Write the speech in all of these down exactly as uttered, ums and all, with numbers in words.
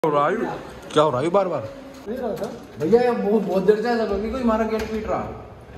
रायु क्या हो रहा है बार बार भैया यार बहुत बहुत देर से ऐसा लगी कोई हमारा गेट पीट रहा।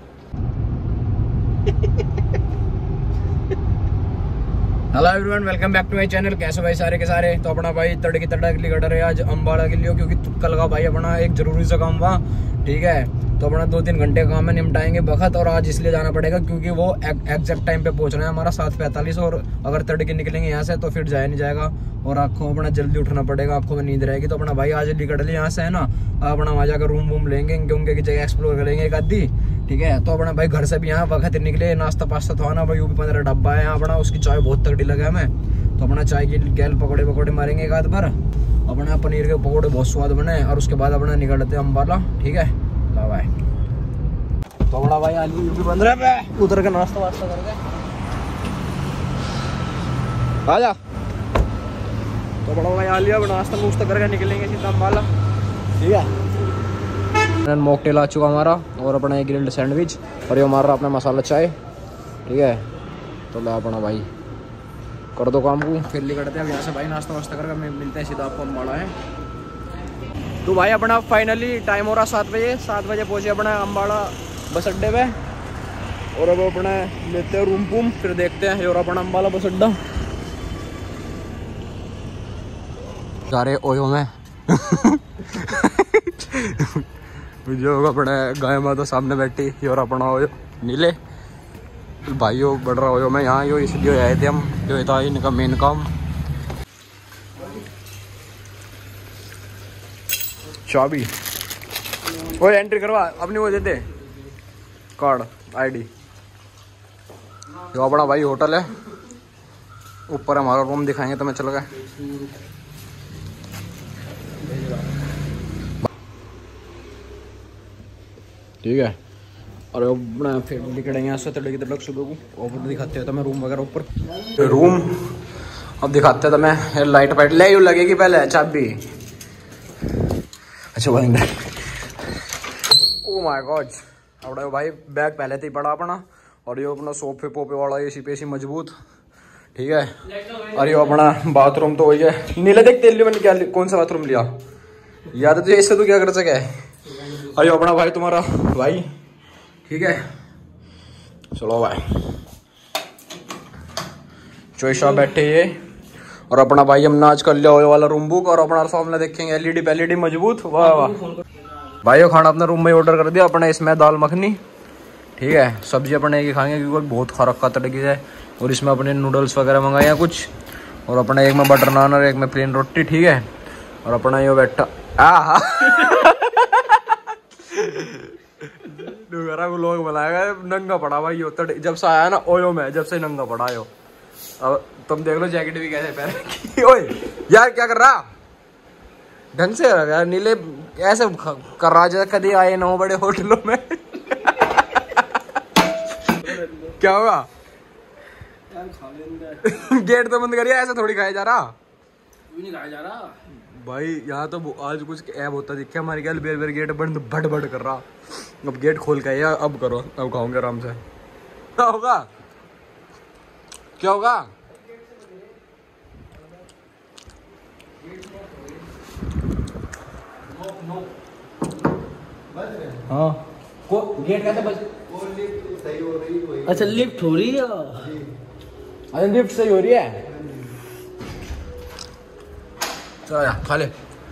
Hello everyone, welcome back to my channel. कैसे भाई सारे के सारे। तो अपना भाई तड़की तड़क लिगड़ रहे आज अम्बाड़ा के लिए, क्योंकि कल का भाई अपना एक जरूरी सा काम हुआ। ठीक है, तो अपना दो तीन घंटे काम में निपटाएंगे बखत, और आज इसलिए जाना पड़ेगा क्योंकि वो एग्जैक्ट टाइम पे पहुंचना है हमारा सात पैंतालीस। और अगर तड़के निकलेंगे यहाँ से तो फिर जाया नहीं जाएगा, और आँखों अपना जल्दी उठना पड़ेगा, आँखों में नींद रहेगी। तो अपना भाई आज निकल ले यहाँ से, है ना। अपना वहाँ जाकर रूम वूम लेंगे, उनके की जगह एक्सप्लोर करेंगे एक आधी। ठीक है, तो अपना भाई घर से भी यहाँ वक्त निकले, नाश्ता पास्ता था ना भाई, वो भी पंद्रह डब्बा है अपना, उसकी चाय बहुत तगड़ी लगा हमें। तो अपना चाय की गैल पकौड़े पकौड़े मारेंगे एक आध बार, अपना पनीर के पकौड़े बहुत स्वाद बने, और उसके बाद अपना निकलते हैं अम्बाला। ठीक है, ला भाई। तो अपना भाई आलू भी बन रहा है, उतर के नाश्ता वास्ता करके आ जा। तो बड़ा भाई आ लिया, नाश्ता नुश्ता करके निकलेंगे सीधा अम्बाला। ठीक है, मॉकटेल आ चुका हमारा, और अपना एक ग्रिल्ड सैंडविच, और ये हमारा अपना मसाला चाय। ठीक है, तो ला अपना भाई कर दो काम को, फिर निकलते हैं यहाँ से भाई नाश्ता वास्ता करके मिलते हैं सीधा आपको अम्बाड़ा है। तो भाई अपना फाइनली टाइम हो रहा सात बजे सात बजे पहुँचे अपना अम्बाड़ा बस अड्डे पे, और अब अपना लेते हैं रूम वूम, फिर देखते हैं और अपना अम्बाला बस अड्डा सारे ओयो में जो अपने गाय माता सामने बैठी, और अपना ओयो नीले भाइयों बढ़ रहा ओयो में यहाँ यो इसलिए आए थे हम, जो था इनका मेन काम। चाबी वो एंट्री करवा अपनी, वो देते कार्ड आईडी। जो अपना भाई होटल है, ऊपर हमारा रूम दिखाएंगे तो मैं चल गया। ठीक है, और अपना फिर निकलेंगे यहाँ से तड़के तड़क सुबह को, और दिखाते हैं तो मैं रूम वगैरह ऊपर रूम अब दिखाते हैं तो मैं लाइट वाइट ले लगेगी पहले चाबी। अच्छा भाई ओ माय गॉड, अपना भाई बैग पहले से ही पड़ा अपना, और ये अपना सोफे पोपे वाला एसी पेसी मजबूत। ठीक है, और ये अपना बाथरूम तो वही है। नीले देख तेल मैंने क्या कौन सा बाथरूम लिया, याद है तुझे? इससे तू क्या कर सके। और ये अपना भाई तुम्हारा भाई। ठीक है, चलो भाई चोइशा बैठे ये, और अपना भाई हमने आज कर लिया ओयो वाला रूम बुक, और अपना सामने देखेंगे एलईडी एलईडी मजबूत। वाह वाह भाई, खाना अपने रूम में ऑर्डर कर दिया अपने, इसमें दाल मखनी। ठीक है, सब्जी अपने एक ही खाएंगे क्योंकि बहुत खा रखा तरीके से, और इसमें अपने नूडल्स वगैरह मंगाए हैं कुछ, और अपना एक में बटर नान और एक में प्लेन रोटी। ठीक है, और अपना ये बैठा आ लोग बनाएगा नंगा पड़ा भाई यो, जब से आया ना ओयो में, जब से नंगा पड़ा यो। अब तुम देख लो जैकेट भी कैसे पहने। ओए यार क्या कर रहा, ढंग से यार नीले ऐसे कर रहा जैसे कभी आए ना हो बड़े होटलों में। क्या होगा गेट तो बंद करिए, ऐसे थोड़ी खाया जा रहा। नहीं खाया जा रहा भाई यहाँ तो आज कुछ ऐब होता दिखे हमारे ख्याल, बेर बेर गेट बंद भट भट कर रहा। अब गेट खोल के आया, अब करो, अब खाओगे आराम से। क्या होगा क्या होगा हाँ को गेट कैसे बज? अच्छा लिफ्ट हो रही है। अरे लिफ्ट सही हो रही है, चलो यार खा ले।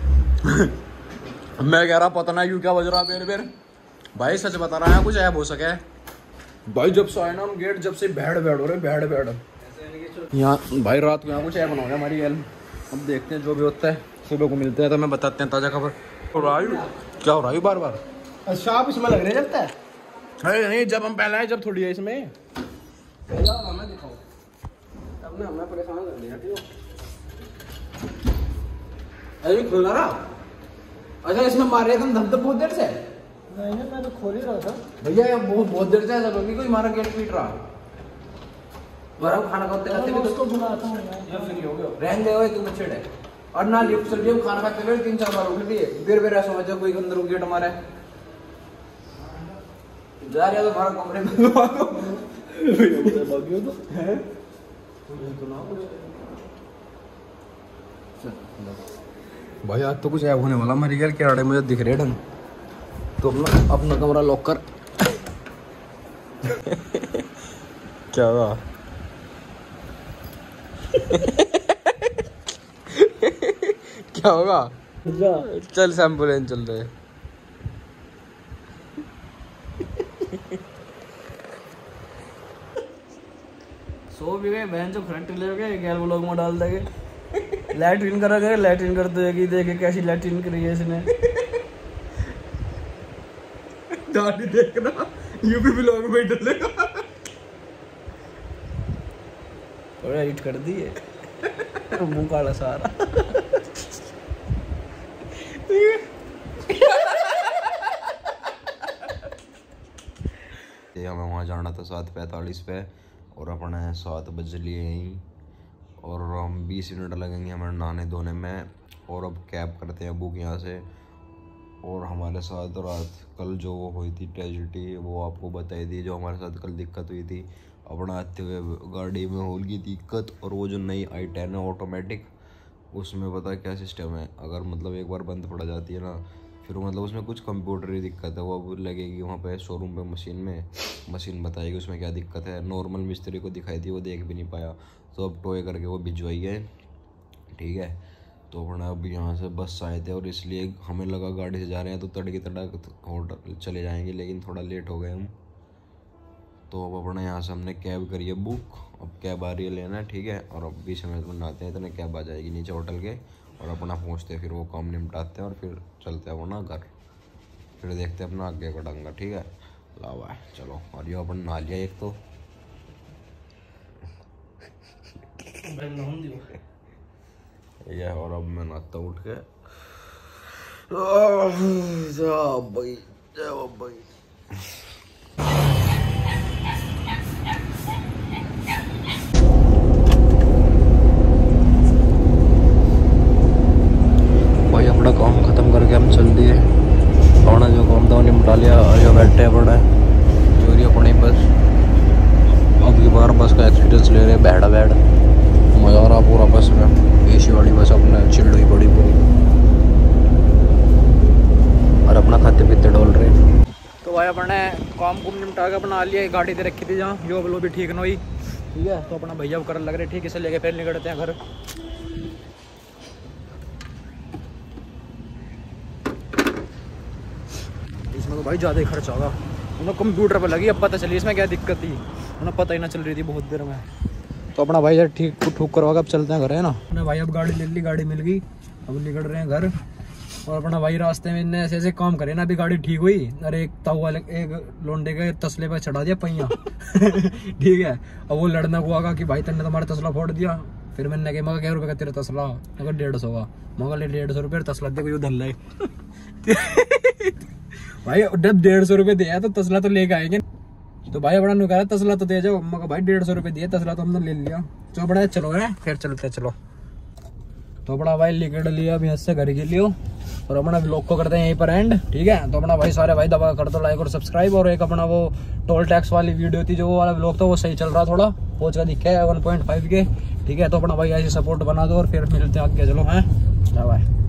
मैं कह रहा पता नहीं क्यों क्या बज रहा बेर बेर। भाई सच बता रहा है, कुछ ऐब हो सके भाई। जब से आए ना हम गेट, जब से बैठ बैठ हो रहे बैठ बैठ यहाँ भाई, रात को यहाँ कुछ ऐब बना गया हमारी गैल। अब देखते हैं जो भी होता है, सुबह को मिलते हैं तो मैं बताते हैं ताजा खबर। क्या हो रहा है बार बार? अच्छा आप इसमें लग रहे जब तक अरे नहीं, जब हम पहले आए जब थोड़ी है इसमें। हमें दिखाओ, तब ने हमें परेशान कर दिया। अरे खोल रहा। अच्छा इसमें मारे तुम धम धम बहुत देर से? नहीं नहीं, मैं तो खोल ही रहा था भैया यार बहुत बहुत देर से ऐसा लगी कोई हमारा गेट पीट रहा। बराबर खाना खाते खाते भी उसको बुलाता हूँ ये फ्री हो गया, रहने दे ओए तू बच्चे डे। और ना लिफ्ट चल रही, खाना खाते हुए तीन चार बार उठ लिए, फिर फिर ऐसा समझो कोई अंदर गेट हमारा जा रहा तो हमारा कमरे में भाई आज तो कुछ ऐप होने वाला मेरी यार, क्या मुझे दिख रहे ढंग। तो अपना अपना कमरा लॉक कर। क्या हुआ? क्या होगा? चल शैम्पू लेने चल रहे। सो भी गए बहन जो फ्रंट ले गए गैल व्लॉग में डाल देंगे। लैट्रिन करा गए, लैट्रिन कर देगी, देखे कैसी लैट्रिन करी है इसने। दाढ़ी देखना यूपी व्लॉग में डालेगा। थोड़ा एडिट कर दिए मुंह काला सारा। हमें वहाँ जाना था सात पैंतालीस पे और अपने सात बज लिए यहीं, और हम बीस मिनट लगेंगे हमें नहाने धोने में। और अब कैब करते हैं बुक यहाँ से। और हमारे साथ रात कल जो वो हुई थी ट्रेजिडी वो आपको बताई दी, जो हमारे साथ कल दिक्कत हुई थी। अपना आते हुए गाड़ी में होल की दिक्कत, और वो जो नई आई टेन है ऑटोमेटिक, उसमें पता क्या सिस्टम है, अगर मतलब एक बार बंद पड़ जाती है ना, फिर मतलब उसमें कुछ कंप्यूटरी दिक्कत है। वो अब लगेगी वहाँ पे शोरूम पे मशीन में, मशीन बताएगी उसमें क्या दिक्कत है। नॉर्मल मिस्त्री को दिखाई थी, वो देख भी नहीं पाया, तो अब टोए करके वो भिजवाई है। ठीक है, तो अपना अब यहाँ से बस आए थे और इसलिए हमें लगा गाड़ी से जा रहे हैं तो तड़के तड़क होटल चले जाएंगे, लेकिन थोड़ा लेट हो गए हम। तो अब अपना यहाँ से हमने कैब करी है बुक, अब कैब आ रही है लेना। ठीक है, और अब बीस मिनट में नहाते हैं, इतने कैब आ जाएगी नीचे होटल के, और अपना पहुँचते हैं, फिर वो काम निपटाते हैं और फिर चलते हैं अपना घर। फिर देखते हैं अपना आगे का डंगा। ठीक है, लावा है चलो। और ये अपन नहा लिया एक तो ये, और अब मैं नहाता उठ के। भाई भाई भाई अपना काम खत्म करके हम चल दिए। अपना जो काम था निपटा लिया, जो बैठे पड़ा है चोरी अपनी बस। अब की बार बस का एक्सपीरियंस ले रहे, बैठा बैठ मजा आ रहा पूरा बस में। एसी वाली बस अपने चिल्ड हुई बड़ी पूरी, और अपना खाते पीते डोल रहे। तो भाई अपने काम कुम निपटा के अपना लिया, गाड़ी दे रखी थी जहाँ, जो वो भी ठीक न हुई। ठीक है, तो अपना भैया कर लग रहे ठीक, इसे लेके फिर निकलते हैं घर। इसमें तो भाई ज़्यादा ही खर्चा होगा। उन्हें कंप्यूटर पर लगी, अब पता चली इसमें क्या दिक्कत थी, उन्हें पता ही ना चल रही थी बहुत देर में। तो अपना भाई यार ठीक ठूक करवा के अब चलते हैं घर, है ना। अपने भाई अब गाड़ी ले ली, गाड़ी मिल गई, अब निकल रहे हैं घर। और अपना भाई रास्ते में इनने ऐसे ऐसे काम करे ना, अभी गाड़ी ठीक हुई, अरे एक ताऊ वाले एक लोंडे के तसले पर चढ़ा दिया पहिया। ठीक है, अब वो लड़ना हुआ कि भाई तेने तुम्हारा तसला फोड़ दिया। फिर मैंने कहा मगर क्या रुपये का तेरा तसला, मगर डेढ़ सौ का, मगर ले डेढ़ सौ रुपये तसला दे कोई धन लाए। भाई जब डेढ़ सौ रुपये दिया तो तसला तो लेके आएंगे। तो भाई अपना नु कहा तसला तो दे जाओ, मगर भाई डेढ़ सौ रुपये दिए, तसला तो हमने ले लिया। तो बड़ा चलो है फिर चलते चलो। तो अपना भाई लिकड़ लिया अभी से घर के लिए, और अपना व्लॉग को करते हैं यहीं पर एंड। ठीक है, तो अपना भाई सारे भाई दबा कर दो लाइक और सब्सक्राइब। और एक अपना वो टोल टैक्स वाली वीडियो थी, जो वो वाला व्लॉग था वो सही चल रहा, थोड़ा पहुंच का दिखा है वन पॉइंट फाइव के। ठीक है, तो अपना भाई ऐसे सपोर्ट बना दो और फिर मिलते हैं आगे, चलो हैं बाय।